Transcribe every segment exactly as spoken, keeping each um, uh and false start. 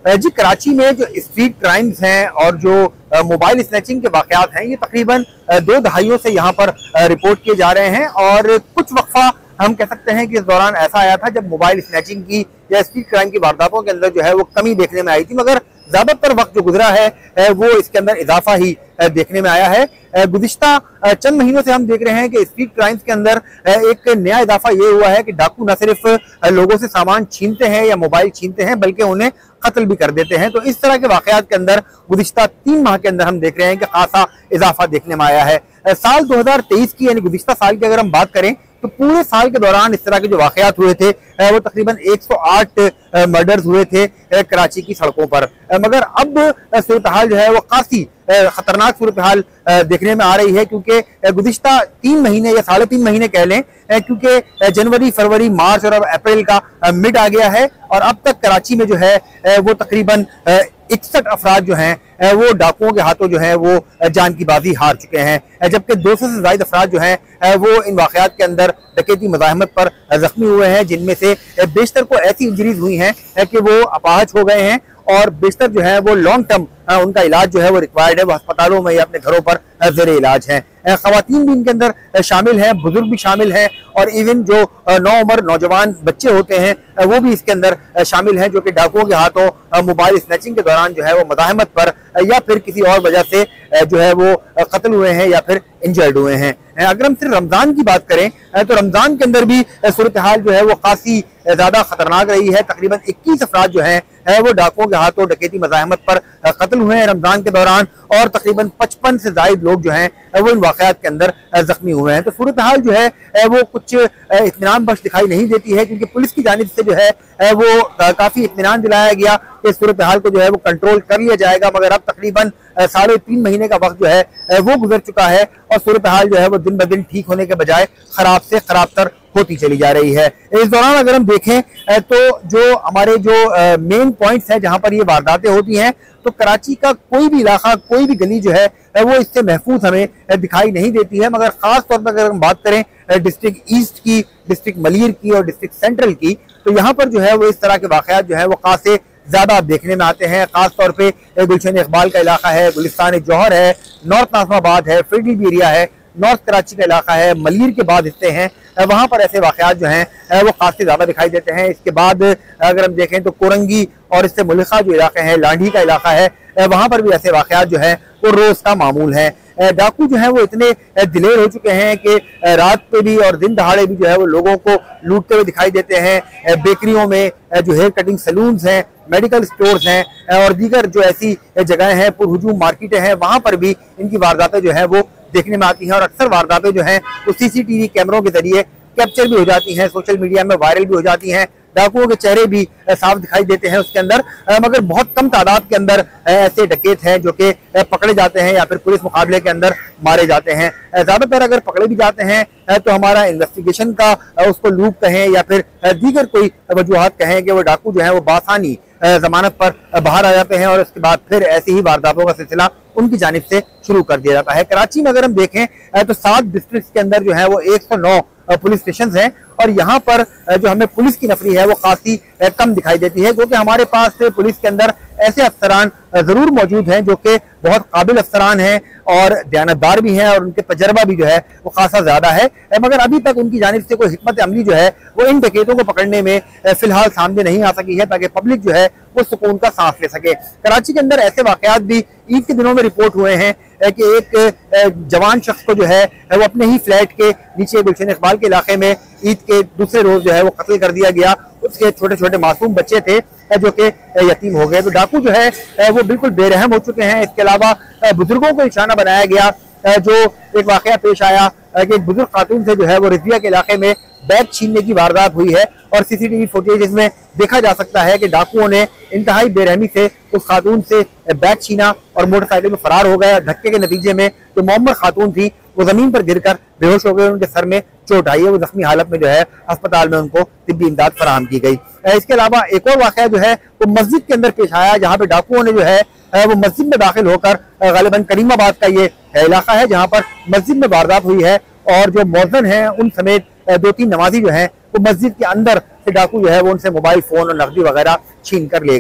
जी, कराची में जो street crimes हैं और जो मोबाइल स्नैचिंग के वाकयात हैं, ये तकरीबन दो दहाइयों से यहाँ पर रिपोर्ट किए जा रहे हैं। और कुछ वक्फा हम कह सकते हैं कि इस दौरान ऐसा आया था जब मोबाइल स्नैचिंग की या स्ट्रीट क्राइम की वारदातों के अंदर जो है वो कमी देखने में आई थी, मगर ज्यादातर वक्त जो गुजरा है वो इसके अंदर इजाफा ही देखने में आया है। गुज़िश्ता चंद महीनों से हम देख रहे हैं कि स्ट्रीट क्राइम्स के अंदर एक नया इजाफा ये हुआ है कि डाकू न सिर्फ लोगों से सामान छीनते हैं या मोबाइल छीनते हैं, बल्कि उन्हें कत्ल भी कर देते हैं। तो इस तरह के वाकयात के अंदर गुज़िश्ता तीन माह के अंदर हम देख रहे हैं कि खासा इजाफा देखने में आया है। साल दो हजार तेईस की यानी गुज़िश्ता साल की अगर हम बात करें तो पूरे साल के दौरान इस तरह के जो वाकयात हुए थे वो तकरीबन एक सौ आठ मर्डर्स हुए थे कराची की सड़कों पर। मगर अब सूरत हाल जो है वो काफी खतरनाक सूरत हाल देखने में आ रही है, क्योंकि गुज़िश्ता तीन महीने या साढ़े तीन महीने कह लें, क्योंकि जनवरी, फरवरी, मार्च और अब अप्रैल का मिड आ गया है और अब तक कराची में जो है वो तकरीबन इकसठ अफराद जो हैं वो डाकुओं के हाथों जो है वो जान की बाजी हार चुके हैं, जबकि दो सौ से ज्यादा अफराद जो हैं वो इन वाकयात के अंदर डकैती मज़ाहमत पर जख्मी हुए हैं, जिनमें से बेशतर को ऐसी इंजरीज हुई हैं कि वो अपाहज हो गए हैं और बेशतर जो है वो लॉन्ग टर्म उनका इलाज जो है वो रिक्वायर्ड है, वो अस्पतालों में या अपने घरों पर ज़ेरे इलाज हैं। ख़वातीन भी इनके अंदर शामिल हैं, बुजुर्ग भी शामिल हैं और इवन जो नौ उम्र नौजवान बच्चे होते हैं वो भी इसके अंदर शामिल हैं, जो कि डाकुओं के हाथों मोबाइल स्नैचिंग के दौरान जो है वो मज़ाहमत पर या फिर किसी और वजह से जो है वो कत्ल हुए हैं या फिर इंजर्ड हुए हैं। अगर हम सिर्फ रमजान की बात करें तो रमजान के अंदर भी सूरत हाल जो है वो काफी ज्यादा खतरनाक रही है। तकरीबन इक्कीस अफराद जो हैं वो डाकुओं के हाथों डकैती मज़ाहमत पर कत्ल हुए हैं रमजान के दौरान और तकरीबन पचपन से ज्यादा लोग जो हैं वो इन वाकयात के अंदर जख्मी हुए हैं। तो सूरत हाल जो है वो कुछ इत्मीनान बख्श दिखाई नहीं देती है, क्योंकि पुलिस की जानिब से जो है वो काफी इत्मीनान दिलाया गया कि सूरत हाल को जो है वो कंट्रोल कर लिया जाएगा, मगर अब तकरीबन साढ़े तीन महीने का वक्त जो है वो गुजर चुका है और सूरत हाल जो है वो दिन ब दिन ठीक होने के बजाय खराब से खराब तर होती चली जा रही है। इस दौरान अगर हम देखें तो जो हमारे जो मेन पॉइंट्स हैं जहां पर ये वारदातें होती हैं, तो कराची का कोई भी इलाका, कोई भी गली जो है वो इससे महफूज हमें दिखाई नहीं देती है। मगर खास तौर पर अगर हम बात करें डिस्ट्रिक्ट ईस्ट की, डिस्ट्रिक्ट मलिर की और डिस्ट्रिक्ट सेंट्रल की, तो यहाँ पर जो है वो इस तरह के वाकयात जो है वो खासे ज्यादा देखने में आते हैं। खास तौर पे गुलशन इकबाल का इलाका है, गुलिस्तान जौहर है, नॉर्थ नाज़िमाबाद है, फिरडी भी एरिया है, नॉर्थ कराची का इलाका है, मलिर के बाद हिस्से हैं, वहां पर ऐसे वाकयात जो हैं वो खासे ज्यादा दिखाई देते हैं। इसके बाद अगर हम देखें तो कोरंगी और इससे मुल्का जो इलाके हैं, लांडी का इलाका है, वहां पर भी ऐसे वाकयात जो है वो रोज का मामूल है। डाकू जो है वो इतने दिलेर हो चुके हैं कि रात पे भी और दिन दहाड़े भी जो है वो लोगों को लूटते हुए दिखाई देते हैं। बेकरियों में जो हेयर कटिंग सैलून्स हैं, मेडिकल स्टोर्स हैं और दीगर जो ऐसी जगहें हैं, पुरहुजूम मार्केटें हैं, वहां पर भी इनकी वारदातें जो है वो देखने में आती हैं और अक्सर वारदातें जो हैं वो सीसीटीवी कैमरों के जरिए कैप्चर भी हो जाती हैं, सोशल मीडिया में वायरल भी हो जाती हैं। डाकुओं के चेहरे भी साफ दिखाई देते हैं उसके अंदर, मगर बहुत कम तादाद के अंदर ऐसे डकैत हैं जो कि पकड़े जाते हैं या फिर पुलिस मुकाबले के अंदर मारे जाते हैं। ज्यादातर अगर पकड़े भी जाते हैं तो हमारा इन्वेस्टिगेशन का उसको लूप कहें या फिर दीगर कोई वजूहात कहें कि वो डाकू जो है वो बासानी जमानत पर बाहर आ जाते हैं और उसके बाद फिर ऐसी ही वारदातों का सिलसिला उनकी जानिब से शुरू कर दिया जाता है। कराची में अगर हम देखें तो सात डिस्ट्रिक्ट के अंदर जो है वो एक सौ नौ पुलिस स्टेशन हैं और यहाँ पर जो हमें पुलिस की नफरी है वो काफी कम दिखाई देती है, क्योंकि हमारे पास पुलिस के अंदर ऐसे अफसरान जरूर मौजूद हैं जो कि बहुत काबिल अफसरान हैं और दयानतदार भी हैं और उनके तजर्बा भी जो है वो खासा ज्यादा है, मगर अभी तक उनकी जानिब से कोई हिकमत अमली जो है वो इन डकैतों को पकड़ने में फिलहाल सामने नहीं आ सकी है, ताकि पब्लिक जो है वो सुकून का सांस ले सके। कराची के अंदर ऐसे वाकयात भी ईद के दिनों में रिपोर्ट हुए हैं कि एक जवान शख्स को जो है वो अपने ही फ्लैट के नीचे गुलशन इकबाल के इलाके में ईद के दूसरे रोज जो है वो कत्ल कर दिया गया। उसके छोटे छोटे मासूम बच्चे थे जो कि यतीम हो गए। तो डाकू जो है वो बिल्कुल बेरहम हो चुके हैं। इसके अलावा बुजुर्गों को निशाना बनाया गया। जो एक वाकया पेश आया कि एक बुजुर्ग खातून से जो है वो रिजविया के इलाके में बैग छीनने की वारदात हुई है और सीसीटीवी फुटेज इसमें देखा जा सकता है कि डाकुओं ने इंतहाई बेरहमी से उस खातून से बैग छीना और मोटरसाइकिल में फरार हो गया। धक्के के नतीजे में जो मोहम्मद खातून थी वो जमीन पर गिरकर बेहोश हो गए, उनके सर में चोट आई है, वो जख्मी हालत में जो है अस्पताल में उनको तिब्बी इमदाद फराहम की गई। इसके अलावा एक और वाकया जो है वो मस्जिद के अंदर पेश आया, जहाँ पे डाकुओं ने जो है वो मस्जिद में दाखिल होकर गालिबन करीमाबाद का ये इलाका है जहाँ पर मस्जिद में वारदात हुई है और जो मौजन है उन समेत दो तीन नमाजी जो है वो मस्जिद के अंदर से डाकू जो है वो उनसे मोबाइल फोन और नकदी वगैरह छीन कर ले गए।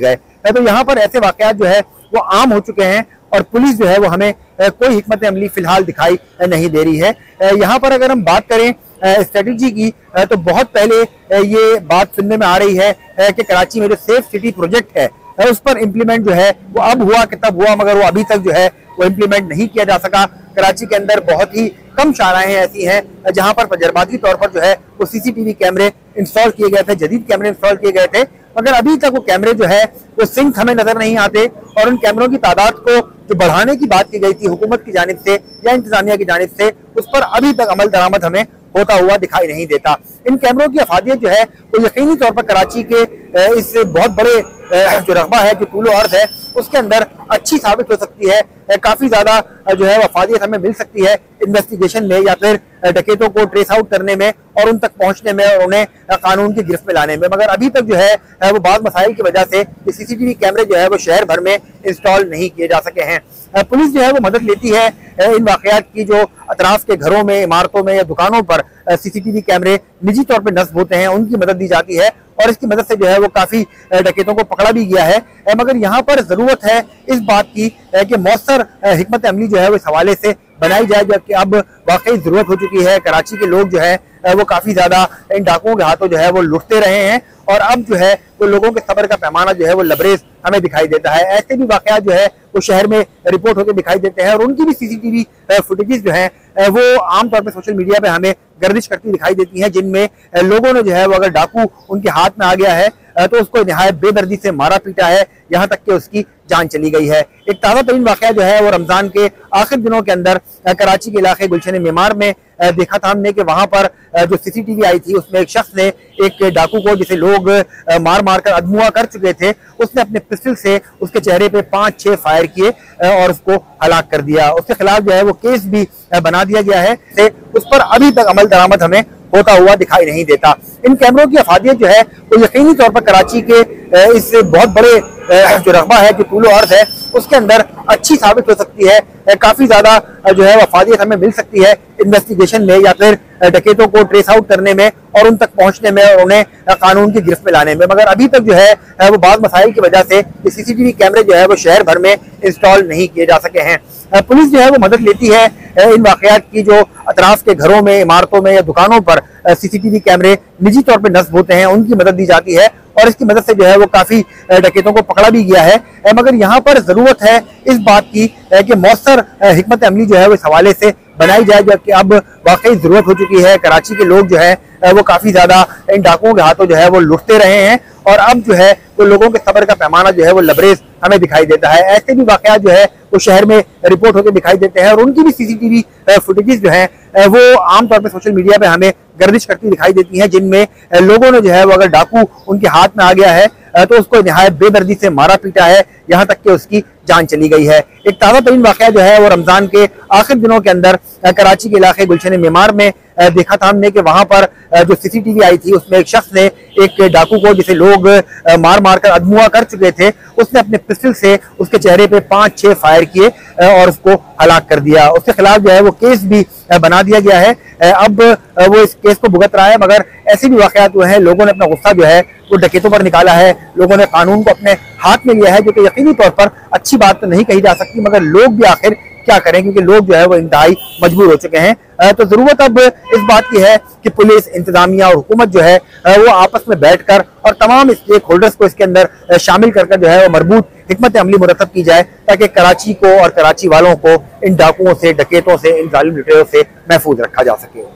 तो यहाँ पर ऐसे वाकयात जो है वो आम हो चुके हैं और पुलिस जो है वो हमें कोई हिकमत अमली फिलहाल दिखाई नहीं दे रही है। यहाँ पर अगर हम बात करें स्ट्रेटेजी की तो बहुत पहले ये बात सुनने में आ रही है कि कराची में जो सेफ सिटी प्रोजेक्ट है उस पर इम्प्लीमेंट जो है वो अब हुआ कि तब हुआ, मगर वो अभी तक जो है वो इम्प्लीमेंट नहीं किया जा सका। कराची के अंदर बहुत ही कम शाराएं ऐसी हैं जहां पर तजर्बाती तौर पर जो है वो सीसीटीवी कैमरे इंस्टॉल किए गए थे, जदीद कैमरे इंस्टॉल किए गए थे, मगर अभी तक वो कैमरे जो है वो सिंक हमें नजर नहीं आते और उन कैमरों की तादाद को जो बढ़ाने की बात की गई थी हुकूमत की जानिब से या इंतजामिया की जानिब से, उस पर अभी तक अमल दरामद हमें होता हुआ दिखाई नहीं देता। इन कैमरों की अफादियत जो है वो यकीनी तौर पर कराची के इस बहुत बड़े जो रकबा है, जो तूलो अर्ज है, उसके अंदर अच्छी साबित हो सकती है। काफी ज्यादा जो है अफादियत हमें मिल सकती है इन्वेस्टिगेशन में या फिर डकैतों को ट्रेस आउट करने में और उन तक पहुंचने में और उन्हें कानून की गिरफ्त में लाने में, मगर अभी तक जो है वो बाद मसाइल की वजह से सीसीटीवी कैमरे जो है वो शहर भर में इंस्टॉल नहीं किए जा सके हैं। पुलिस जो है वो मदद लेती है इन वाकयात की जो अतराफ के घरों में, इमारतों में या दुकानों पर सीसीटीवी कैमरे निजी तौर पर नस्ब होते हैं, उनकी मदद दी जाती है और इसकी मदद से जो है वो काफी डकैतों को पकड़ा भी गया है। मगर यहाँ पर जरूरत है इस बात की कि मौसर हिकमत अमली जो है वो इस हवाले से बनाई जाए, जबकि अब वाकई जरूरत हो चुकी है। कराची के लोग जो है वो काफी ज्यादा इन डाकुओं के हाथों जो है वो लुटते रहे हैं और अब जो है वो लोगों के सब्र का पैमाना जो है वो लबरेज हमें दिखाई देता है। ऐसे भी वाकयात जो है वो शहर में रिपोर्ट होकर दिखाई देते हैं और उनकी भी सीसीटीवी फुटेजेस जो है वो आमतौर पर सोशल मीडिया पे हमें गर्दिश करती दिखाई देती हैं, जिनमें लोगों ने जो है वो अगर डाकू उनके हाथ में आ गया है तो उसको निहायत बेदर्दी से मारा पीटा है, यहाँ तक कि उसकी जान चली गई है। एक ताज़ा तरीन वाकया जो है वो रमजान के आखिर दिनों के अंदर कराची के इलाके गुलशन मेमार में देखा था हमने कि वहां पर जो सीसीटीवी आई थी उसमें एक शख्स ने एक डाकू को, जिसे लोग मार मार कर अधमुआ कर चुके थे, उसने अपने पिस्टल से उसके चेहरे पे पांच छह फायर किए और उसको हलाक कर दिया। उसके खिलाफ जो है वो केस भी बना दिया गया है, उस पर अभी तक अमल दरामद हमें होता हुआ दिखाई नहीं देता। इन कैमरों की अफादियत जो है वो यकीनी तौर पर कराची के इस बहुत बड़े जो रकबा है, जो तूलो अर्ज है, उसके अंदर अच्छी साबित हो सकती है। काफी ज्यादा जो है अफादियत हमें मिल सकती है इन्वेस्टिगेशन में या फिर डकैतों को ट्रेस आउट करने में और उन तक पहुंचने में और उन्हें कानून की गिरफ्त में लाने में, मगर अभी तक जो है वो बाद मसाइल की वजह से सीसीटीवी कैमरे जो है वो शहर भर में इंस्टॉल नहीं किए जा सके हैं। पुलिस जो है वो मदद लेती है इन वाकयात की जो अतराफ के घरों में, इमारतों में या दुकानों पर सीसीटीवी कैमरे निजी तौर पर नस्ब होते हैं, उनकी मदद दी जाती है और इसकी मदद से जो है वो काफी डकैतों को पकड़ा भी गया है। मगर यहाँ पर जरूरत है इस बात की कि मौसर हिकमत अमली जो है वो इस हवाले से बनाई जाए, जबकि अब वाकई जरूरत हो चुकी है। कराची के लोग जो है वो काफी ज्यादा इन डाकुओं के हाथों जो है वो लुटते रहे हैं और अब जो है वो लोगों के सब्र का पैमाना जो है वो लबरेज हमें दिखाई देता है। ऐसे भी वाकयात जो है वो शहर में रिपोर्ट होकर दिखाई देते हैं और उनकी भी सीसीटीवी फुटेजेस जो है वो आमतौर पर सोशल मीडिया पे हमें गर्दिश करती दिखाई देती हैं, जिनमें लोगों ने जो है वो अगर डाकू उनके हाथ में आ गया है तो उसको निहायत बेदर्दी से मारा पीटा है, यहाँ तक कि उसकी जान चली गई है। एक ताज़ा तरीन वाकया जो है वो रमजान के आखिर दिनों के अंदर कराची के इलाके गुलशन मेमार में देखा था हमने कि वहां पर जो सीसीटीवी आई थी उसमें एक शख्स ने एक डाकू को, जिसे लोग मार मार कर अधमुआ कर चुके थे, उसने अपने पिस्टल से उसके चेहरे पे पांच छह फायर किए और उसको हलाक कर दिया। उसके खिलाफ जो है वो केस भी बना दिया गया है। अब वो इस केस को भुगत रहा है, मगर ऐसे भी वाकयात हुए हैं, लोगों ने अपना गुस्सा जो है वो डकैतों पर निकाला है, लोगों ने कानून को अपने हाथ में लिया है, जो कि यकीनी तौर पर अच्छी बात तो नहीं कही जा सकती, मगर लोग भी आखिर क्या करें, क्योंकि लोग जो है वो इंतहाई मजबूर हो चुके हैं। तो जरूरत अब इस बात की है कि पुलिस, इंतजामिया और हुकूमत जो है वो आपस में बैठकर और तमाम स्टेक होल्डर्स को इसके अंदर शामिल कर कर जो है वो मरबूत हिकमत अमली मुरतब की जाए, ताकि कराची को और कराची वालों को इन डाकुओं से, डकैतों से, इन जालिम लुटेरों से महफूज रखा जा सके।